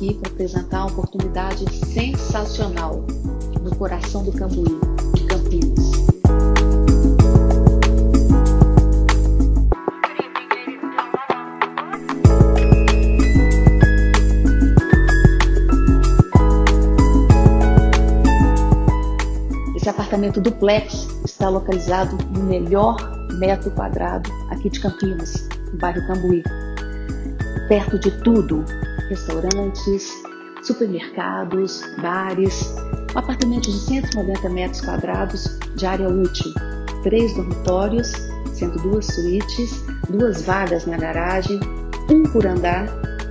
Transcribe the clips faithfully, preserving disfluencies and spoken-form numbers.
aqui para apresentar uma oportunidade sensacional no coração do Cambuí, em Campinas. Esse apartamento duplex está localizado no melhor metro quadrado aqui de Campinas, no bairro Cambuí. Perto de tudo, restaurantes, supermercados, bares, um apartamento de cento e noventa metros quadrados de área útil, três dormitórios, sendo duas suítes, duas vagas na garagem, um por andar,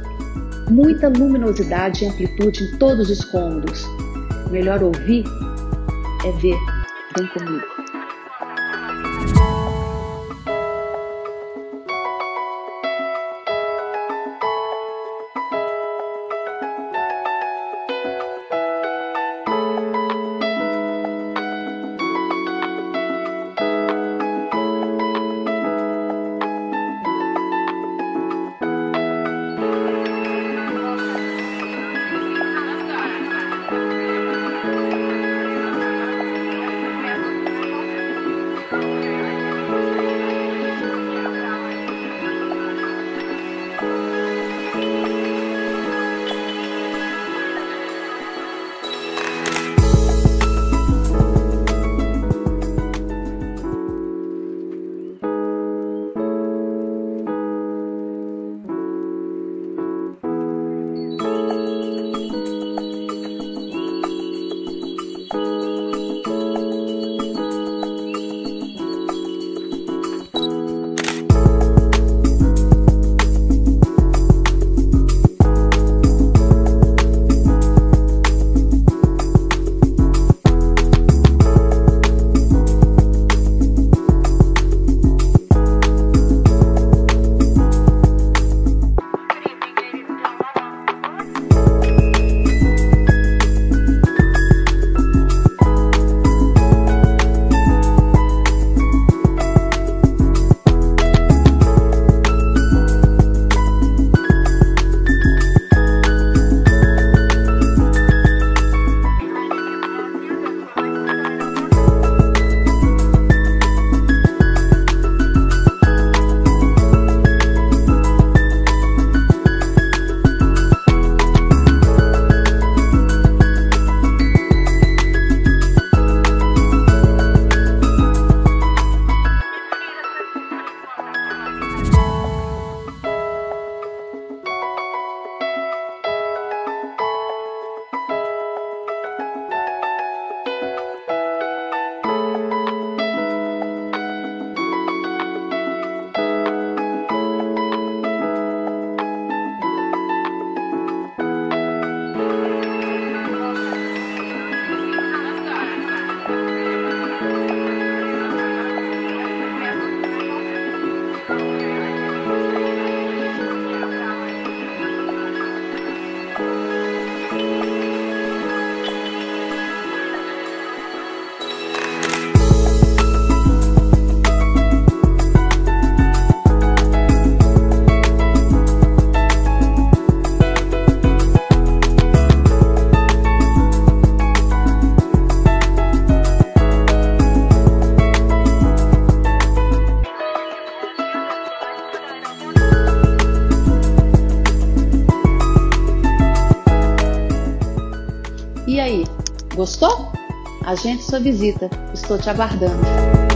muita luminosidade e amplitude em todos os cômodos. Melhor ouvir é ver. Vem comigo. E aí, gostou? Agende sua visita, estou te aguardando.